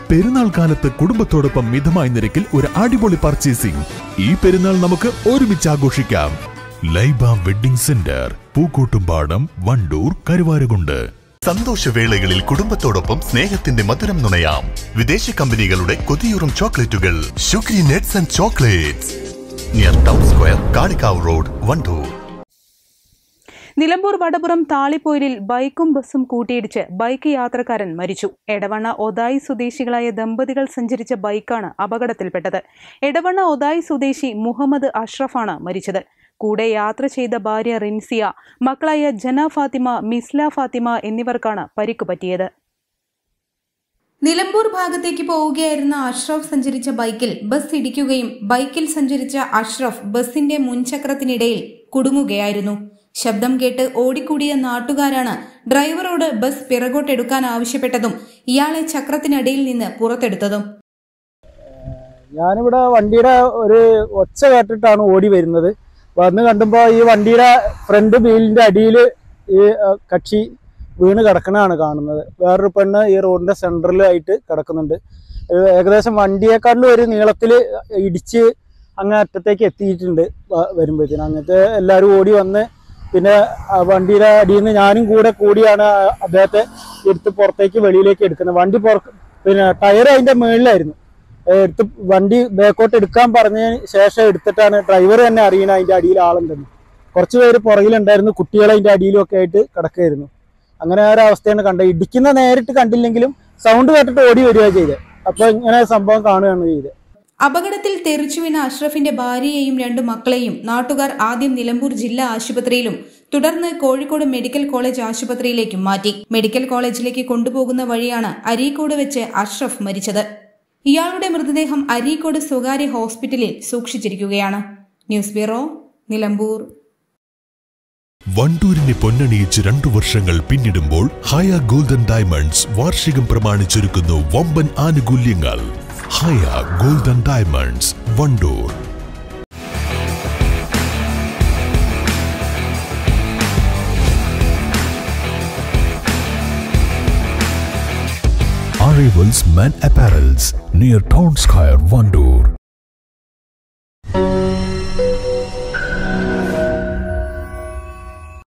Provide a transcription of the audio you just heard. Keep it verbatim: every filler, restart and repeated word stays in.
പെരുന്നാൾ കാലത്ത് കുടുംബത്തോടൊപ്പം മിതമായ നിരക്കിൽ ഒരു അടിപൊളി പർച്ചേസിംഗ്. ഈ പെരുന്നാൾ നമുക്ക് ഒരുമിച്ച് ആഘോഷിക്കാം. Laiba wedding centre, Pookkottumpadam, Wandoor, Karuvarakundu. സന്തോഷവേളകളിൽ കുടുംബത്തോടൊപ്പം സ്നേഹത്തിന്റെ മധുരം നുണയാം. വിദേശ കമ്പനികളുടെ കൊതിയൂറും ചോക്ലേറ്റുകൾ sugary nuts and chocolates, near town square, Kalikavu road, Wandoor. Nilambur Vadapuram താളിപ്പോയിലിൽ ബൈക്കും ബസ്സും കൂട്ടിയിടിച്ച് ബൈക്ക് യാത്രക്കാരൻ മരിച്ചു. എടവണ്ണ ഒതായി സ്വദേശികളായ ദമ്പതികൾ സഞ്ചരിച്ച ബൈക്കാണ് അപകടത്തിൽപ്പെട്ടത്. എടവണ്ണ ഒതായി സ്വദേശി മുഹമ്മദ് അഷ്റഫാണ് മരിച്ചത്. കൂടെ യാത്ര ചെയ്ത ഭാര്യ റിൻസിയ, മക്കളായ ജന ഫാത്തിമ, മിസ്ല ഫാത്തിമ എന്നിവർക്കാണ് പരിക്കു പറ്റിയത്. നിലമ്പൂർ ഭാഗത്തേക്ക് പോവുകയായിരുന്ന അഷ്റഫ് സഞ്ചരിച്ച ബൈക്കിൽ ബസ് ഇടിക്കുകയും ബൈക്കിൽ സഞ്ചരിച്ച അഷ്റഫ് ബസിന്റെ മുൻചക്രത്തിനിടയിൽ കുടുങ്ങുകയായിരുന്നു. ശബ്ദം കേട്ട് ഓടിക്കൂടിയ നാട്ടുകാരാണ് ഡ്രൈവറോട് ബസ് പിറകോട്ടെടുക്കാൻ ആവശ്യപ്പെട്ടതും ഇയാളെ ചക്രത്തിനടിയിൽ നിന്ന് പുറത്തെടുത്തതും. ഞാനിവിടെ വണ്ടിയുടെ ഒരു ഒച്ച കേട്ടിട്ടാണ് ഓടി വരുന്നത്. വന്ന് കണ്ടുമ്പോൾ ഈ വണ്ടിയുടെ ഫ്രണ്ട് വീലിന്റെ അടിയിൽ ഈ കക്ഷി വീണ് കിടക്കണതാണ് കാണുന്നത്. വേറൊരു പെണ്ണ് ഈ റോഡിന്റെ സെന്ററിലായിട്ട് കിടക്കുന്നുണ്ട്. ഏകദേശം വണ്ടിയെക്കാട്ടിലും ഒരു നീളത്തിൽ ഇടിച്ച് അങ്ങ് അറ്റത്തേക്ക് എത്തിയിട്ടുണ്ട്. വരുമ്പോഴത്തേനും അങ്ങനത്തെ എല്ലാവരും ഓടി വന്ന് പിന്നെ വണ്ടിയുടെ അടിയിൽ നിന്ന് ഞാനും കൂടെ കൂടിയാണ് അദ്ദേഹത്തെ എടുത്ത് പുറത്തേക്ക് വെളിയിലേക്ക് എടുക്കുന്നത്. വണ്ടി പുറ പിന്നെ ടയർ അതിന്റെ മുകളിലായിരുന്നു. എടുത്ത് വണ്ടി ബാക്കോട്ട് എടുക്കാൻ പറഞ്ഞതിന് ശേഷം എടുത്തിട്ടാണ് ഡ്രൈവർ തന്നെ അറിയണത് അതിന്റെ അടിയിൽ ആളുണ്ടെന്ന്. കുറച്ച് പേര് പുറകിലുണ്ടായിരുന്നു, കുട്ടികൾ അതിന്റെ അടിയിലും ഒക്കെ ആയിട്ട് കിടക്കുകയായിരുന്നു. അങ്ങനെ ആ ഒരു അവസ്ഥയാണ് കണ്ടത്. ഇടിക്കുന്ന നേരിട്ട് കണ്ടില്ലെങ്കിലും സൗണ്ട് കേട്ടിട്ട് ഓടി വരിക ചെയ്തത്. അപ്പൊ ഇങ്ങനെ സംഭവം കാണുകയാണ് ചെയ്തത്. അപകടത്തിൽ തെറിച്ചു വീണ അഷ്റഫിന്റെ ഭാര്യയെയും രണ്ടു മക്കളെയും നാട്ടുകാർ ആദ്യം നിലമ്പൂർ ജില്ലാ ആശുപത്രിയിലും തുടർന്ന് കോഴിക്കോട് മെഡിക്കൽ കോളേജ് ആശുപത്രിയിലേക്കും മാറ്റി. മെഡിക്കൽ കോളേജിലേക്ക് കൊണ്ടുപോകുന്ന വഴിയാണ് അരീക്കോട് വെച്ച് അഷ്റഫ് മരിച്ചത്. ഇയാളുടെ മൃതദേഹം അരീക്കോട് സ്വകാര്യ ഹോസ്പിറ്റലിൽ സൂക്ഷിച്ചിരിക്കുകയാണ്. News bureau, Nilambur. വണ്ടൂരിനെ പൊന്നണിയിച്ച് രണ്ടു വർഷങ്ങൾ പിന്നിടുമ്പോൾ ഹയ ഗോൾഡൻ ഡയമണ്ട്സ് വാർഷികം പ്രമാണിച്ചൊരുക്കുന്നു വമ്പൻ ആനുകൂല്യങ്ങൾ. Haya golden diamonds, Wandoor. Arrivals Men Apparels, near Town Square, Vandoor.